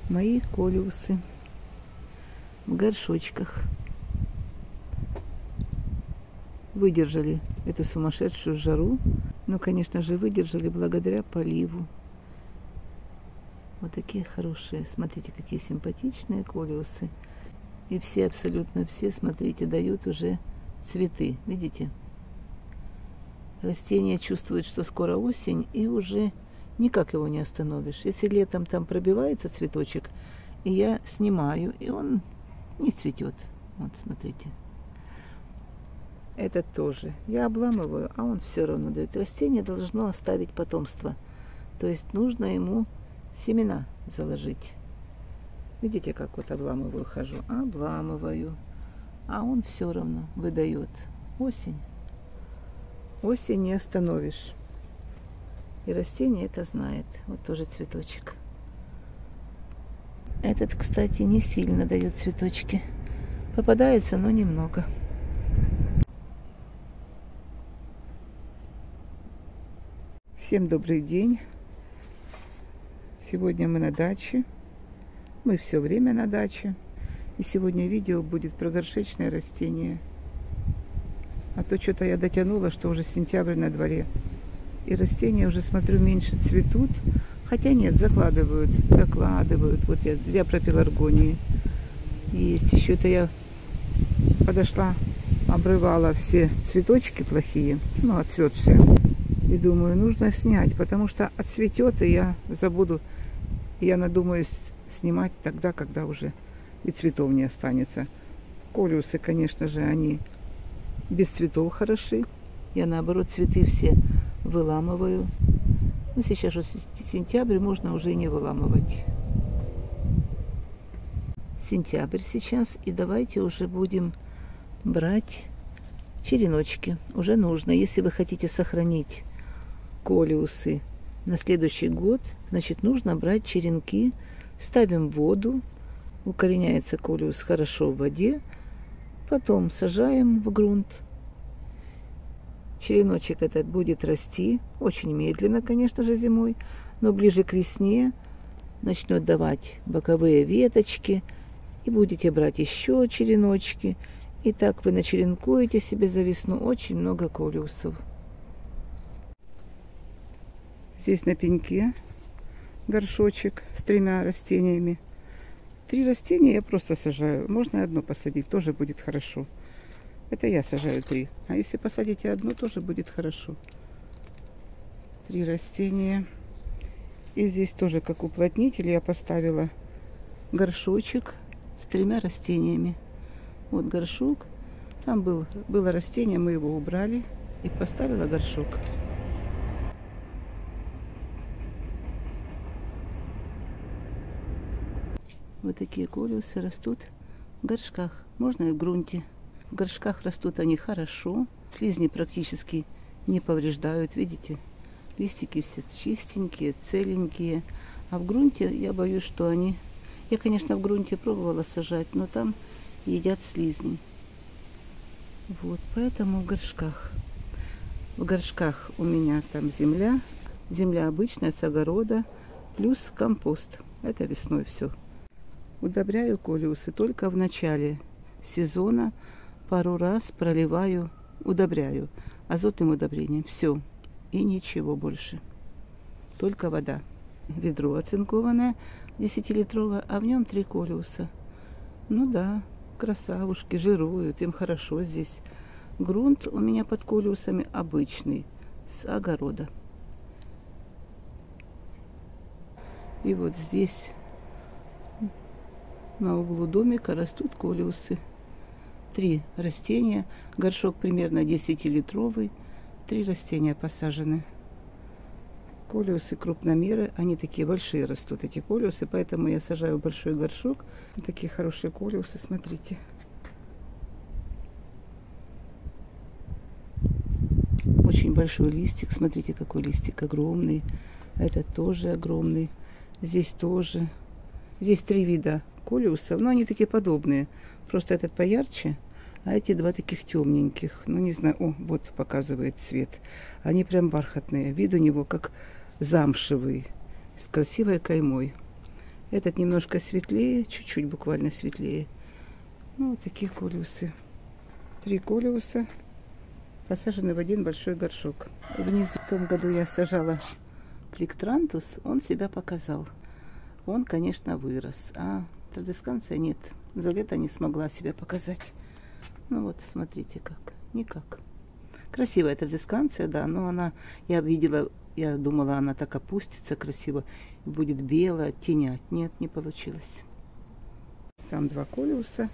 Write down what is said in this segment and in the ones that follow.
Мои колиусы в горшочках выдержали эту сумасшедшую жару. Но, конечно же, выдержали благодаря поливу. Вот такие хорошие. Смотрите, какие симпатичные колиусы. И все, абсолютно все, смотрите, дают уже цветы. Видите? Растение чувствует, что скоро осень, и уже никак его не остановишь. Если летом там пробивается цветочек, и я снимаю, и он не цветет. Вот, смотрите. Этот тоже. Я обламываю, а он все равно дает. Растение должно оставить потомство. То есть нужно ему семена заложить. Видите, как вот обламываю, хожу? Обламываю. А он все равно выдает. Осень. Осень не остановишь. И растение это знает. Вот тоже цветочек. Этот, кстати, не сильно дает цветочки. Попадается, но немного. Всем добрый день. Сегодня мы на даче. Мы все время на даче. И сегодня видео будет про горшечные растения. А то что-то я дотянула, что уже сентябрь на дворе. И растения уже, смотрю, меньше цветут. Хотя нет, закладывают. Вот я про пеларгонии. Есть еще это я подошла, обрывала все цветочки плохие, ну, отцветшие. И думаю, нужно снять, потому что отцветет, и я забуду. Я надумаю снимать тогда, когда уже и цветов не останется. Колиусы, конечно же, они без цветов хороши. Я, наоборот, цветы все выламываю. Ну, сейчас уже сентябрь, можно уже и не выламывать. Сентябрь сейчас, и давайте уже будем брать череночки. Уже нужно, если вы хотите сохранить колиусы на следующий год, значит, нужно брать черенки, ставим в воду, укореняется колиус хорошо в воде, потом сажаем в грунт. Череночек этот будет расти очень медленно, конечно же, зимой, но ближе к весне начнет давать боковые веточки, и будете брать еще череночки. И так вы начеренкуете себе за весну очень много колиусов. Здесь на пеньке горшочек с 3 растениями. 3 растения я просто сажаю. Можно одно посадить, тоже будет хорошо. Это я сажаю 3. А если посадите одно, тоже будет хорошо. 3 растения. И здесь тоже, как уплотнитель, я поставила горшочек с 3 растениями. Вот горшок. Там было растение, мы его убрали. И поставила горшок. Вот такие колиусы растут в горшках. Можно и в грунте. В горшках растут они хорошо. Слизни практически не повреждают. Видите? Листики все чистенькие, целенькие. А в грунте я боюсь, что они... Я, конечно, в грунте пробовала сажать, но там едят слизни. Вот, поэтому в горшках. В горшках у меня там земля. Земля обычная, с огорода. Плюс компост. Это весной все. Удобряю колиусы только в начале сезона. Пару раз проливаю, удобряю азотным удобрением. Все. И ничего больше. Только вода. Ведро оцинкованное, 10-литровое, а в нем 3 колиуса. Ну да, красавушки, жируют, им хорошо здесь. Грунт у меня под колиусами обычный, с огорода. И вот здесь, на углу домика, растут колиусы. 3 растения, горшок примерно 10-литровый, 3 растения посажены. Колиусы крупномеры, они такие большие растут, эти колиусы, поэтому я сажаю большой горшок. Такие хорошие колиусы, смотрите. Очень большой листик, смотрите, какой листик огромный. Этот тоже огромный. Здесь тоже. Здесь 3 вида колиусов, но они такие подобные. Просто этот поярче, а эти 2 таких темненьких. Ну, не знаю, о, вот показывает цвет. Они прям бархатные. Вид у него как замшевый, с красивой каймой. Этот немножко светлее, чуть-чуть буквально светлее. Ну, вот такие колиусы. 3 колиуса посажены в один большой горшок. Внизу в том году я сажала пликтрантус, он себя показал. Он, конечно, вырос, а традесканция нет. За лето не смогла себя показать. Ну вот, смотрите как. Никак. Красивая традесканция, да, но она, я видела, я думала, она так опустится красиво, будет белая, тенять. Нет, не получилось. Там 2 колиуса.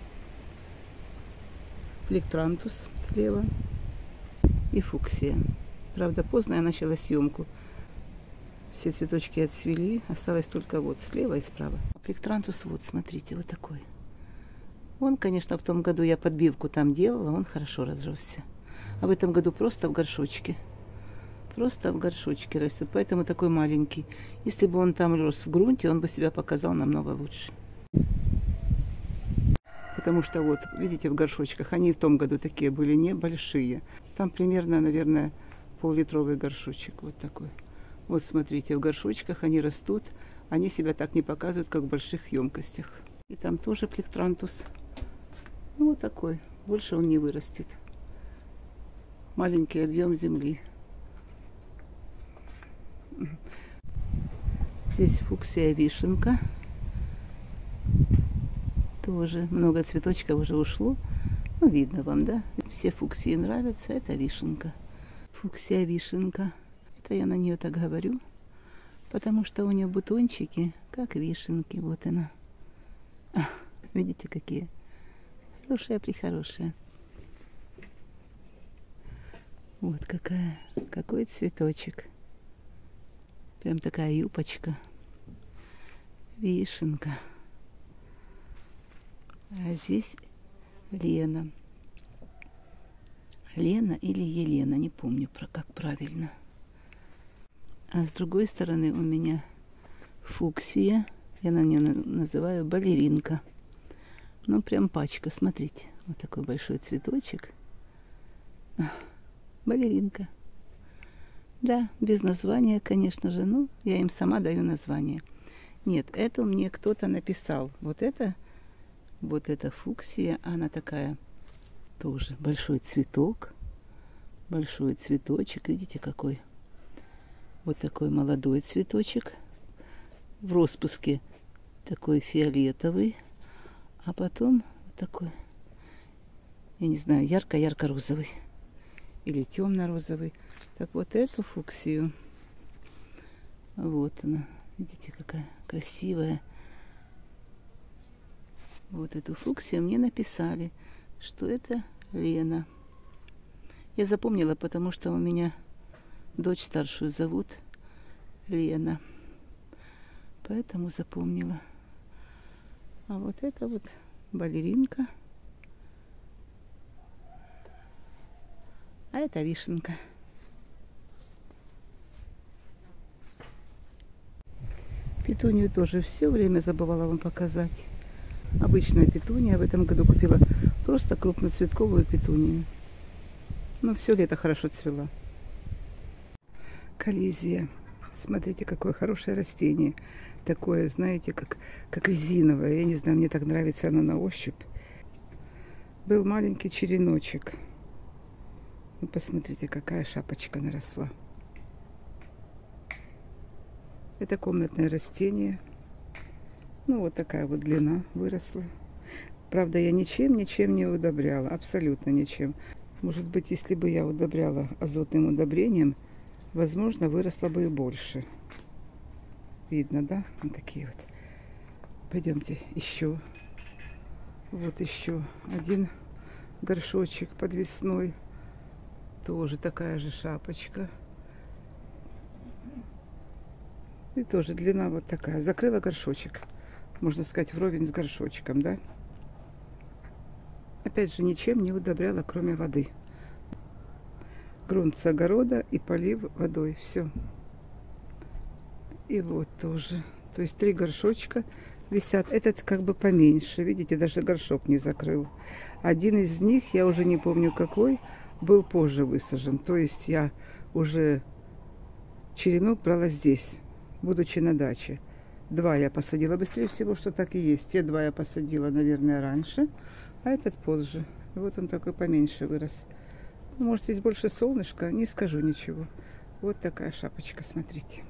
Пликтрантус слева и фуксия. Правда, поздно я начала съемку. Все цветочки отцвели, осталось только вот слева и справа. Пликтрантус, вот, смотрите, вот такой. Он, конечно, в том году я подбивку там делала, он хорошо разросся. А в этом году просто в горшочке. Просто в горшочке растет, поэтому такой маленький. Если бы он там рос в грунте, он бы себя показал намного лучше. Потому что вот, видите, в горшочках, они в том году такие были небольшие. Там примерно, наверное, пол-литровый горшочек, вот такой. Вот смотрите, в горшочках они растут, они себя так не показывают, как в больших емкостях. И там тоже пликтрантус. Ну, вот такой, больше он не вырастет. Маленький объем земли. Здесь фуксия вишенка. Тоже много цветочков уже ушло. Ну, видно вам, да? Все фуксии нравятся. Это вишенка. Фуксия вишенка. Это я на нее так говорю, потому что у нее бутончики, как вишенки. Вот она. Видите, какие? Хорошая-прехорошая. Вот какой цветочек. Прям такая юбочка. Вишенка. А здесь Лена. Лена или Елена, не помню, как правильно. А с другой стороны у меня фуксия. Я на нее называю балеринка. Ну, прям пачка, смотрите. Вот такой большой цветочек. Балеринка. Да, без названия, конечно же. Ну, я им сама даю название. Нет, это мне кто-то написал. Вот это фуксия. Она такая тоже большой цветок. Большой цветочек. Видите, какой? Вот такой молодой цветочек. В распуске такой фиолетовый. А потом вот такой, я не знаю, ярко-ярко-розовый. Или темно-розовый. Так вот эту фуксию. Вот она. Видите, какая красивая. Вот эту фуксию мне написали, что это Лена. Я запомнила, потому что у меня дочь старшую зовут Лена. Поэтому запомнила. А вот это вот балеринка. А это вишенка. Петунию тоже все время забывала вам показать. Обычная петуния. В этом году купила просто крупноцветковую петунию. Но все лето хорошо цвела. Коллизия. Смотрите, какое хорошее растение. Такое, знаете, как резиновое. Я не знаю, мне так нравится оно на ощупь. Был маленький череночек. Ну, посмотрите, какая шапочка наросла. Это комнатное растение. Ну, вот такая вот длина выросла. Правда, я ничем не удобряла. Абсолютно ничем. Может быть, если бы я удобряла азотным удобрением, возможно, выросла бы и больше. Видно, да? Вот такие вот. Пойдемте еще. Вот еще один горшочек подвесной. Тоже такая же шапочка. И тоже длина вот такая. Закрыла горшочек. Можно сказать, вровень с горшочком, да? Опять же, ничем не удобряла, кроме воды. Грунт с огорода и полив водой. Все. И вот тоже. То есть 3 горшочка висят. Этот как бы поменьше. Видите, даже горшок не закрыл. Один из них, я уже не помню какой, был позже высажен. То есть я уже черенок брала здесь, будучи на даче. Два я посадила. Быстрее всего, что так и есть. Те два я посадила, наверное, раньше, а этот позже. Вот он такой поменьше вырос. Может, здесь больше солнышка, не скажу ничего. Вот такая шапочка, смотрите.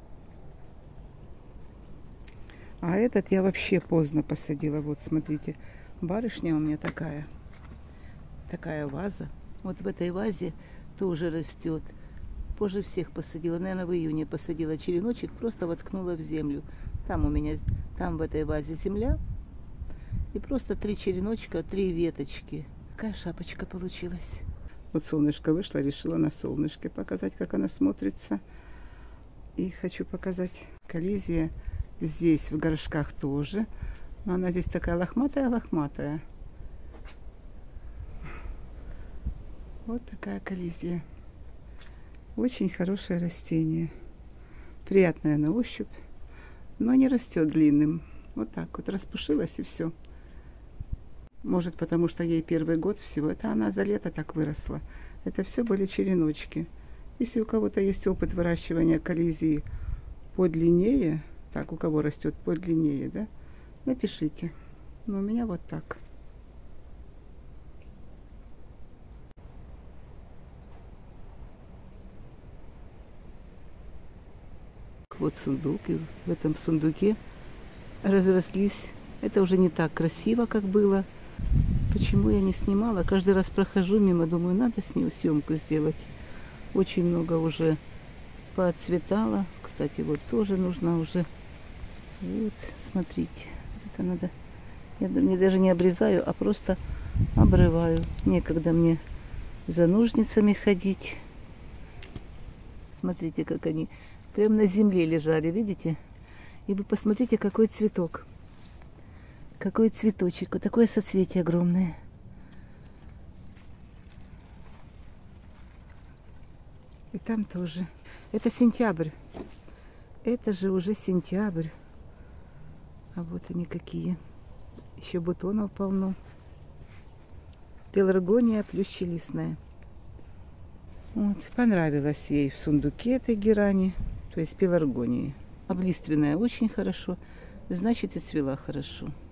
А этот я вообще поздно посадила. Вот, смотрите, барышня у меня такая. Такая ваза. Вот в этой вазе тоже растет. Позже всех посадила. Наверное, в июне посадила череночек, просто воткнула в землю. Там у меня, там в этой вазе земля. И просто 3 череночка, 3 веточки. Какая шапочка получилась. Вот солнышко вышло, решила на солнышке показать, как она смотрится. И хочу показать коллизия здесь, в горшках тоже. Но она здесь такая лохматая-лохматая. Вот такая коллизия. Очень хорошее растение. Приятное на ощупь, но не растет длинным. Вот так вот распушилась и все. Может, потому что ей первый год всего. Это она за лето так выросла. Это все были череночки. Если у кого-то есть опыт выращивания коллизии подлиннее, так, у кого растет подлиннее, да, напишите. Но у меня вот так. Вот сундук, и в этом сундуке разрослись. Это уже не так красиво, как было. Почему я не снимала? Каждый раз прохожу мимо, думаю, надо с нее съемку сделать. Очень много уже поотцветало. Кстати, вот тоже нужно уже. Вот, смотрите. Вот это надо. Я даже не обрезаю, а просто обрываю. Некогда мне за ножницами ходить. Смотрите, как они прям на земле лежали, видите? И вы посмотрите, какой цветок. Какой цветочек. Вот такое соцветие огромное. И там тоже. Это сентябрь. Это же уже сентябрь. А вот они какие. Еще бутонов полно. Пеларгония плющелистная. Вот, понравилось ей в сундуке этой герани. То есть пеларгонии. Облиственная очень хорошо. Значит, и цвела хорошо.